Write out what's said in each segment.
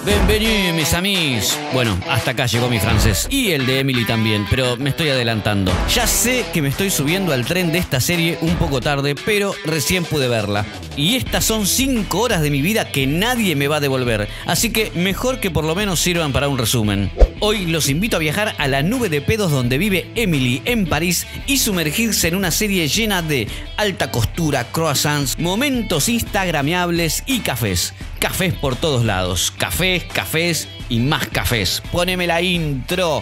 Bienvenidos, mis amigos. Bueno, hasta acá llegó mi francés. Y el de Emily también, pero me estoy adelantando. Ya sé que me estoy subiendo al tren de esta serie un poco tarde, pero recién pude verla. Y estas son 5 horas de mi vida que nadie me va a devolver. Así que mejor que por lo menos sirvan para un resumen. Hoy los invito a viajar a la nube de pedos donde vive Emily en París y sumergirse en una serie llena de alta costura, croissants, momentos instagramiables y cafés. Cafés por todos lados. Cafés, cafés y más cafés. Poneme la intro.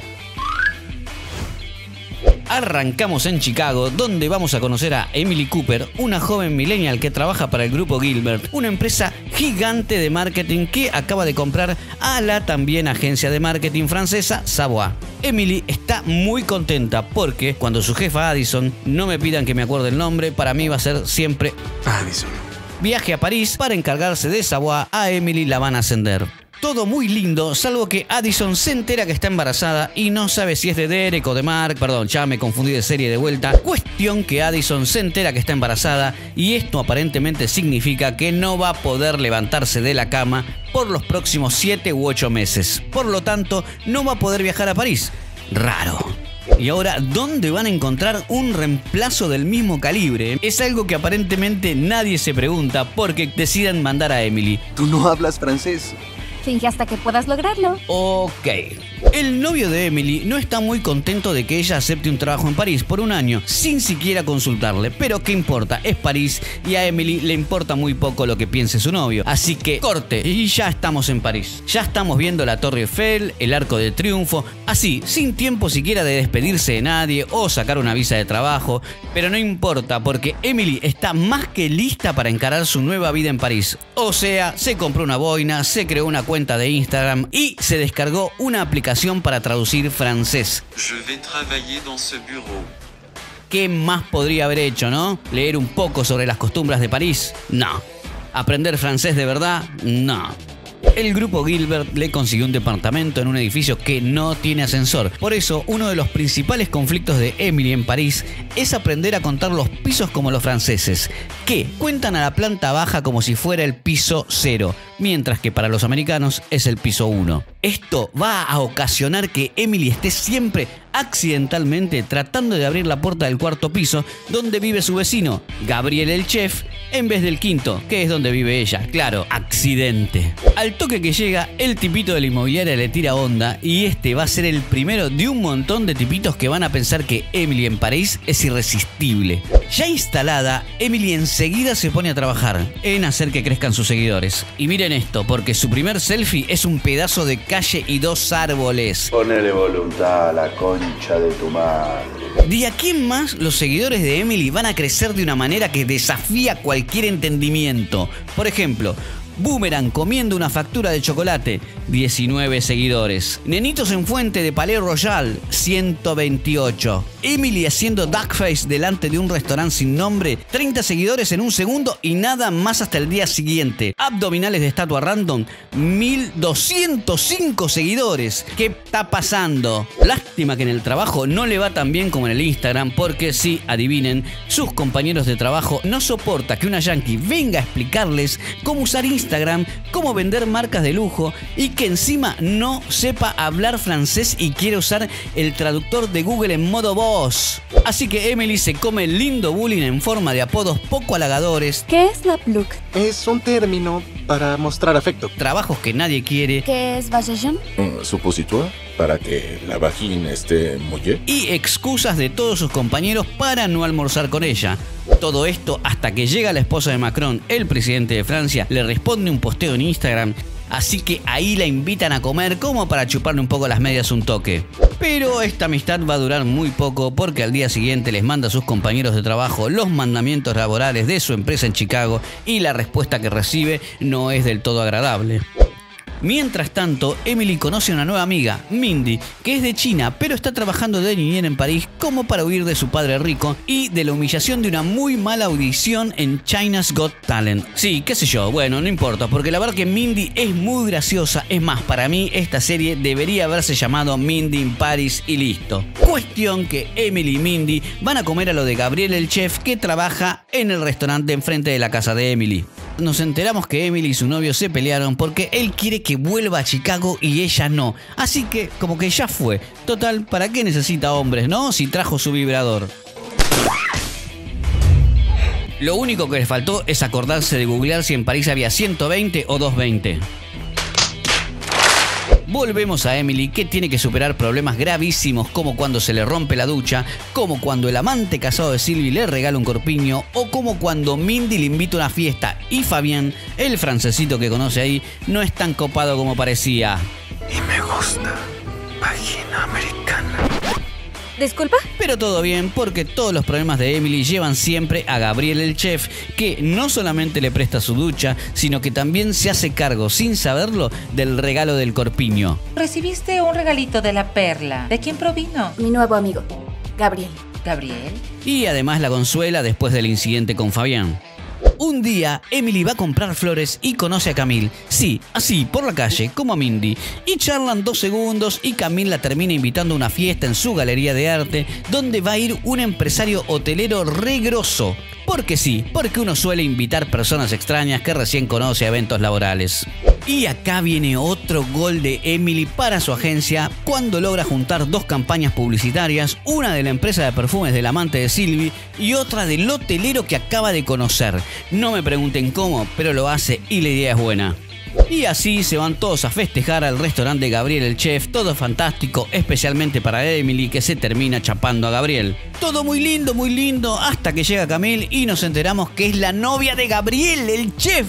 Arrancamos en Chicago, donde vamos a conocer a Emily Cooper, una joven millennial que trabaja para el grupo Gilbert, una empresa gigante de marketing que acaba de comprar a la también agencia de marketing francesa Savoy. Emily está muy contenta porque cuando su jefa Addison, no me pidan que me acuerde el nombre, para mí va a ser siempre Addison, viaje a París para encargarse de Savoy, a Emily la van a ascender. Todo muy lindo, salvo que Addison se entera que está embarazada y no sabe si es de Derek o de Mark. Perdón, ya me confundí de serie de vuelta. Cuestión que Addison se entera que está embarazada y esto aparentemente significa que no va a poder levantarse de la cama por los próximos 7 u 8 meses. Por lo tanto, no va a poder viajar a París. Raro. Y ahora, ¿dónde van a encontrar un reemplazo del mismo calibre? Es algo que aparentemente nadie se pregunta porque deciden mandar a Emily. ¿Tú no hablas francés? Finge hasta que puedas lograrlo. Ok. El novio de Emily no está muy contento de que ella acepte un trabajo en París por un año, sin siquiera consultarle. Pero ¿qué importa? Es París y a Emily le importa muy poco lo que piense su novio. Así que corte y ya estamos en París. Ya estamos viendo la Torre Eiffel, el Arco de Triunfo, así, sin tiempo siquiera de despedirse de nadie o sacar una visa de trabajo. Pero no importa porque Emily está más que lista para encarar su nueva vida en París. O sea, se compró una boina, se creó una cuenta de Instagram y se descargó una aplicación para traducir francés. Je vais travailler dans ce bureau. ¿Qué más podría haber hecho, no? ¿Leer un poco sobre las costumbres de París? No. ¿Aprender francés de verdad? No. El grupo Gilbert le consiguió un departamento en un edificio que no tiene ascensor. Por eso, uno de los principales conflictos de Emily en París es aprender a contar los pisos como los franceses, que cuentan a la planta baja como si fuera el piso 0, mientras que para los americanos es el piso 1. Esto va a ocasionar que Emily esté siempre accidentalmente tratando de abrir la puerta del cuarto piso donde vive su vecino, Gabriel el chef, en vez del quinto, que es donde vive ella. Claro, accidente. Al toque que llega, el tipito de la inmobiliaria le tira onda y este va a ser el primero de un montón de tipitos que van a pensar que Emily en París es irresistible. Ya instalada, Emily enseguida se pone a trabajar en hacer que crezcan sus seguidores. Y miren esto, porque su primer selfie es un pedazo de calle y 2 árboles. Ponele voluntad a la concha de tu madre. De aquí en más, los seguidores de Emily van a crecer de una manera que desafía cualquier entendimiento. Por ejemplo, Boomerang comiendo una factura de chocolate, 19 seguidores. Nenitos en fuente de Palais Royal, 128. Emily haciendo duckface delante de un restaurante sin nombre, 30 seguidores en un segundo y nada más hasta el día siguiente. Abdominales de estatua random, 1205 seguidores. ¿Qué está pasando? Lástima que en el trabajo no le va tan bien como en el Instagram, porque sí, adivinen, sus compañeros de trabajo no soporta que una yankee venga a explicarles cómo usar Instagram, cómo vender marcas de lujo y que encima no sepa hablar francés y quiere usar el traductor de Google en modo voz. Así que Emily se come lindo bullying en forma de apodos poco halagadores. ¿Qué es la plug? Es un término para mostrar afecto. Trabajos que nadie quiere. ¿Qué es vagin? Un supositor para que la vagina esté mouillée. Y excusas de todos sus compañeros para no almorzar con ella. Todo esto hasta que llega la esposa de Macron, el presidente de Francia, le responde un posteo en Instagram. Así que ahí la invitan a comer como para chuparle un poco las medias un toque. Pero esta amistad va a durar muy poco porque al día siguiente les manda a sus compañeros de trabajo los mandamientos laborales de su empresa en Chicago y la respuesta que recibe no es del todo agradable. Mientras tanto, Emily conoce a una nueva amiga, Mindy, que es de China, pero está trabajando de niñera en París como para huir de su padre rico y de la humillación de una muy mala audición en China's Got Talent. Sí, qué sé yo, bueno, no importa, porque la verdad que Mindy es muy graciosa. Es más, para mí esta serie debería haberse llamado Mindy in Paris y listo. Cuestión que Emily y Mindy van a comer a lo de Gabriel el chef, que trabaja en el restaurante enfrente de la casa de Emily. nos enteramos que Emily y su novio se pelearon porque él quiere que vuelva a Chicago y ella no. Así que como que ya fue. Total, ¿para qué necesita hombres, no? Si trajo su vibrador. Lo único que les faltó es acordarse de googlear si en París había 120 o 220. Volvemos a Emily, que tiene que superar problemas gravísimos como cuando se le rompe la ducha, como cuando el amante casado de Sylvie le regala un corpiño o como cuando Mindy le invita a una fiesta y Fabián, el francesito que conoce ahí, no es tan copado como parecía. Y me gusta. Vagina americana. ¿Disculpa? Pero todo bien, porque todos los problemas de Emily llevan siempre a Gabriel el chef, que no solamente le presta su ducha, sino que también se hace cargo, sin saberlo, del regalo del corpiño. Recibiste un regalito de la perla. ¿De quién provino? Mi nuevo amigo, Gabriel. ¿Gabriel? Y además la consuela después del incidente con Fabián. Un día, Emily va a comprar flores y conoce a Camille. Sí, así, por la calle, como a Mindy. Y charlan 2 segundos y Camille la termina invitando a una fiesta en su galería de arte, donde va a ir un empresario hotelero re grosso. Porque sí, porque uno suele invitar personas extrañas que recién conoce a eventos laborales. Y acá viene otro gol de Emily para su agencia cuando logra juntar 2 campañas publicitarias, una de la empresa de perfumes del amante de Sylvie y otra del hotelero que acaba de conocer. No me pregunten cómo, pero lo hace y la idea es buena. Y así se van todos a festejar al restaurante de Gabriel el chef, todo fantástico, especialmente para Emily, que se termina chapando a Gabriel. Todo muy lindo, hasta que llega Camille y nos enteramos que es la novia de Gabriel el chef.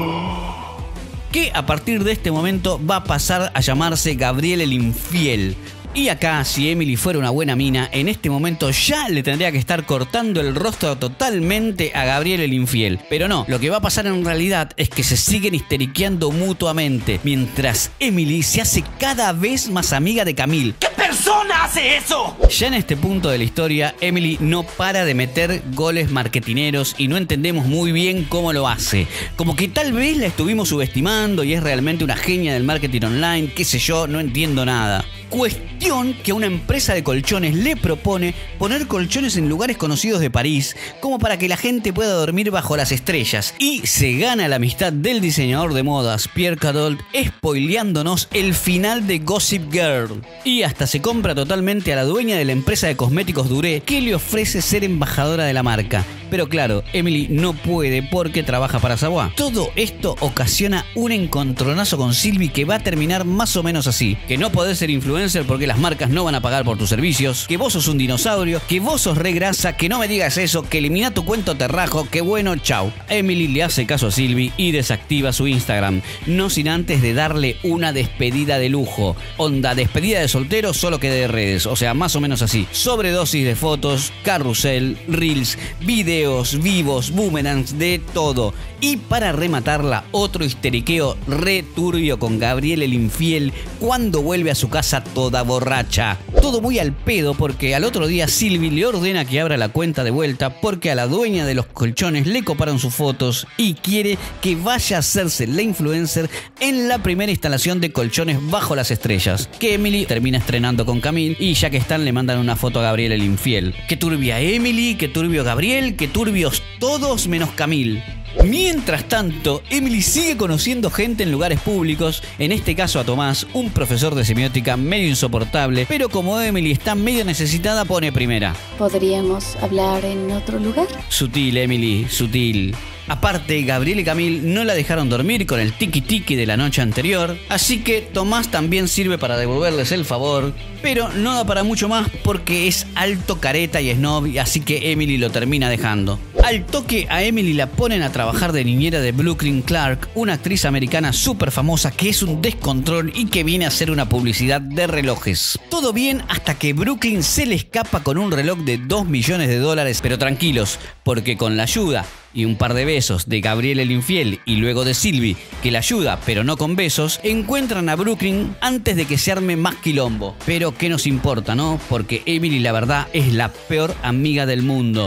Que a partir de este momento va a pasar a llamarse Gabriel el infiel. Y acá, si Emily fuera una buena mina, en este momento ya le tendría que estar cortando el rostro totalmente a Gabriel el infiel. Pero no, lo que va a pasar en realidad es que se siguen histeriqueando mutuamente, mientras Emily se hace cada vez más amiga de Camille. ¿Qué persona hace eso? Ya en este punto de la historia, Emily no para de meter goles marketineros y no entendemos muy bien cómo lo hace. Como que tal vez la estuvimos subestimando y es realmente una genia del marketing online, qué sé yo, no entiendo nada. Cuestión que una empresa de colchones le propone poner colchones en lugares conocidos de París como para que la gente pueda dormir bajo las estrellas, y se gana la amistad del diseñador de modas Pierre Cardin spoileándonos el final de Gossip Girl, y hasta se compra totalmente a la dueña de la empresa de cosméticos Duré, que le ofrece ser embajadora de la marca. Pero claro, Emily no puede porque trabaja para Savoy. Todo esto ocasiona un encontronazo con Sylvie que va a terminar más o menos así: que no podés ser influencer porque las marcas no van a pagar por tus servicios, que vos sos un dinosaurio, que vos sos re grasa, que no me digas eso, que elimina tu cuento te rajo, que bueno, chau. Emily le hace caso a Sylvie y desactiva su Instagram, no sin antes de darle una despedida de lujo. Onda, despedida de soltero solo que de redes, o sea, más o menos así. Sobredosis de fotos, carrusel, reels, videos, vivos, boomerangs, de todo. Y para rematarla, otro histeriqueo re turbio con Gabriel el infiel cuando vuelve a su casa toda borracha. Todo muy al pedo porque al otro día Sylvie le ordena que abra la cuenta de vuelta porque a la dueña de los colchones le coparon sus fotos y quiere que vaya a hacerse la influencer en la primera instalación de colchones bajo las estrellas, que Emily termina estrenando con Camille, y ya que están le mandan una foto a Gabriel el infiel. Qué turbia Emily, qué turbio Gabriel, qué turbios todos menos Camille. Mientras tanto, Emily sigue conociendo gente en lugares públicos, en este caso a Tomás, un profesor de semiótica medio insoportable, pero como Emily está medio necesitada, pone primera. ¿Podríamos hablar en otro lugar? Sutil, Emily, sutil. Aparte, Gabriel y Camille no la dejaron dormir con el tiki-tiki de la noche anterior, así que Tomás también sirve para devolverles el favor, pero no da para mucho más porque es alto careta y snob, así que Emily lo termina dejando. Al toque a Emily la ponen a trabajar de niñera de Brooklyn Clark, una actriz americana súper famosa que es un descontrol y que viene a hacer una publicidad de relojes. Todo bien hasta que Brooklyn se le escapa con un reloj de $2 millones, pero tranquilos, porque con la ayuda y un par de besos de Gabriel el infiel y luego de Sylvie, que la ayuda pero no con besos, encuentran a Brooklyn antes de que se arme más quilombo. Pero qué nos importa, ¿no? Porque Emily la verdad es la peor amiga del mundo.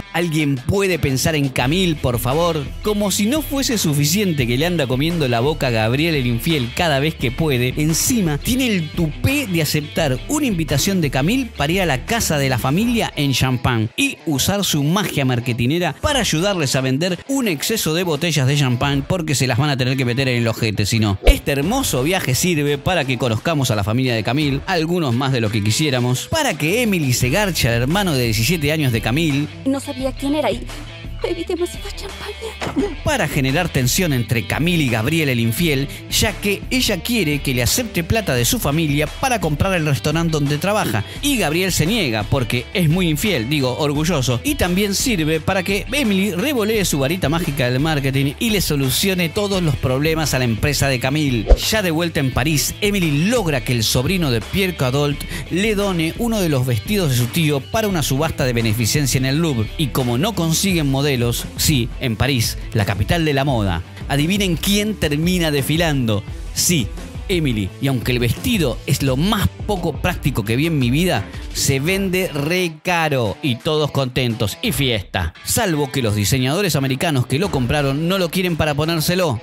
¿Alguien puede pensar en Camille, por favor? Como si no fuese suficiente que le anda comiendo la boca a Gabriel el infiel cada vez que puede, encima tiene el tupé de aceptar una invitación de Camille para ir a la casa de la familia en Champagne y usar su magia marketinera para ayudarles a vender un exceso de botellas de champán porque se las van a tener que meter en el ojete si no. Este hermoso viaje sirve para que conozcamos a la familia de Camille, algunos más de lo que quisiéramos, para que Emily se garche al hermano de 17 años de Camille. No sabía quién era y bebí demasiada champaña. Para generar tensión entre Camille y Gabriel el infiel, ya que ella quiere que le acepte plata de su familia para comprar el restaurante donde trabaja. Y Gabriel se niega porque es muy infiel, orgulloso. Y también sirve para que Emily revolee su varita mágica del marketing y le solucione todos los problemas a la empresa de Camille. Ya de vuelta en París, Emily logra que el sobrino de Pierre Cadot le done uno de los vestidos de su tío para una subasta de beneficencia en el Louvre. Y como no consiguen modelos, sí, en París, la capital de la moda, adivinen quién termina desfilando. Sí, Emily. Y aunque el vestido es lo más poco práctico que vi en mi vida, se vende re caro y todos contentos y fiesta. Salvo que los diseñadores americanos que lo compraron no lo quieren para ponérselo.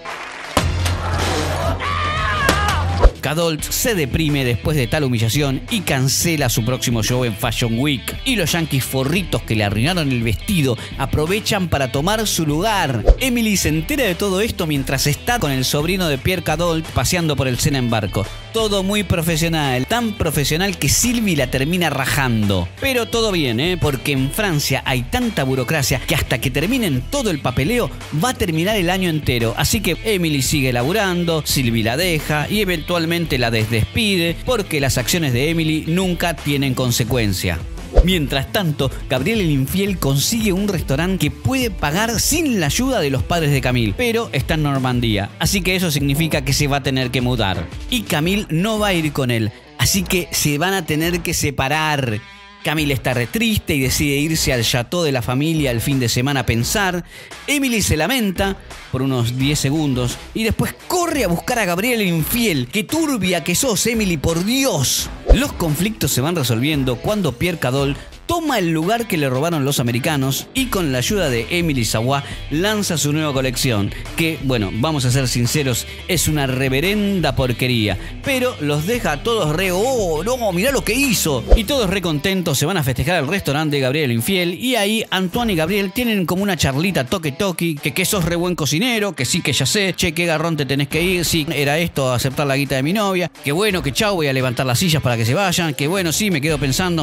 Cadot se deprime después de tal humillación y cancela su próximo show en Fashion Week. Y los yanquis forritos que le arruinaron el vestido aprovechan para tomar su lugar. Emily se entera de todo esto mientras está con el sobrino de Pierre Cadot paseando por el Sena en barco. Todo muy profesional, tan profesional que Sylvie la termina rajando. Pero todo bien, porque en Francia hay tanta burocracia que hasta que terminen todo el papeleo va a terminar el año entero. Así que Emily sigue laburando, Sylvie la deja y eventualmente la despide porque las acciones de Emily nunca tienen consecuencia. Mientras tanto, Gabriel el infiel consigue un restaurante que puede pagar sin la ayuda de los padres de Camille, pero está en Normandía, así que eso significa que se va a tener que mudar. Y Camille no va a ir con él, así que se van a tener que separar. Camille está re triste y decide irse al chateau de la familia el fin de semana a pensar. Emily se lamenta por unos 10 segundos y después corre a buscar a Gabriel el infiel. ¡Qué turbia que sos, Emily, por Dios! Los conflictos se van resolviendo cuando Pierre Cadot toma el lugar que le robaron los americanos y con la ayuda de Emily Savoy lanza su nueva colección, que, bueno, vamos a ser sinceros, es una reverenda porquería, pero los deja a todos re, ¡oh, no, mirá lo que hizo! Y todos re contentos se van a festejar al restaurante de Gabriel el infiel y ahí Antoine y Gabriel tienen como una charlita toque-toque, que sos re buen cocinero, que sí que ya sé, che, qué garrón te tenés que ir, sí, era esto, aceptar la guita de mi novia, que bueno, que chau, voy a levantar las sillas para que se vayan, que bueno, sí, me quedo pensando,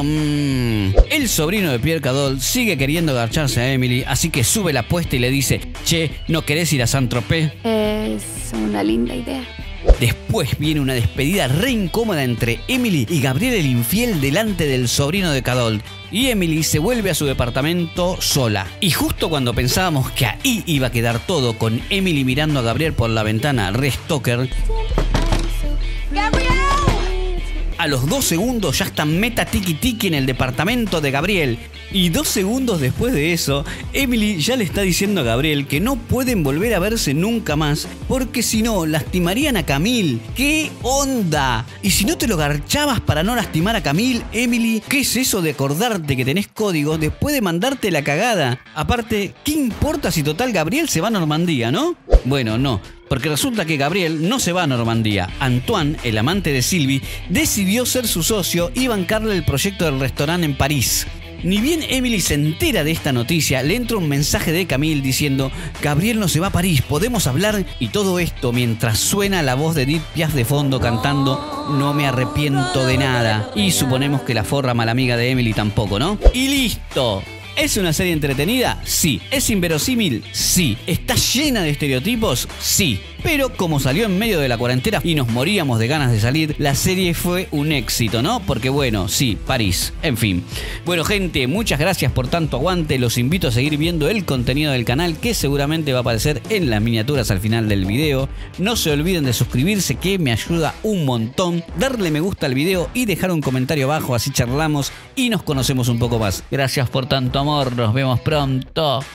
El sobrino de Pierre Cadot sigue queriendo agarcharse a Emily, así que sube la apuesta y le dice, che, ¿no querés ir a Saint-Tropez? Es una linda idea. Después viene una despedida re incómoda entre Emily y Gabriel el infiel delante del sobrino de Cadot. Y Emily se vuelve a su departamento sola. Y justo cuando pensábamos que ahí iba a quedar todo, con Emily mirando a Gabriel por la ventana re stalker, a los 2 segundos ya está meta tiki tiki en el departamento de Gabriel. Y 2 segundos después de eso, Emily ya le está diciendo a Gabriel que no pueden volver a verse nunca más porque si no, lastimarían a Camille. ¿Qué onda? Y si no te lo garchabas para no lastimar a Camille, Emily, ¿qué es eso de acordarte que tenés código después de mandarte la cagada? Aparte, ¿qué importa si total Gabriel se va a Normandía, no? Bueno, no. Porque resulta que Gabriel no se va a Normandía. Antoine, el amante de Sylvie, decidió ser su socio y bancarle el proyecto del restaurante en París. Ni bien Emily se entera de esta noticia, le entra un mensaje de Camille diciendo Gabriel no se va a París, ¿podemos hablar? Y todo esto mientras suena la voz de Edith Piaf de fondo cantando No me arrepiento de nada. Y suponemos que la forra mala amiga de Emily tampoco, ¿no? Y listo. ¿Es una serie entretenida? Sí. ¿Es inverosímil? Sí. ¿Está llena de estereotipos? Sí. Pero como salió en medio de la cuarentena y nos moríamos de ganas de salir, la serie fue un éxito, ¿no? Porque bueno, sí, París. En fin. Bueno, gente, muchas gracias por tanto aguante. Los invito a seguir viendo el contenido del canal que seguramente va a aparecer en las miniaturas al final del video. No se olviden de suscribirse que me ayuda un montón. Darle me gusta al video y dejar un comentario abajo, así charlamos y nos conocemos un poco más. Gracias por tanto amor. Nos vemos pronto.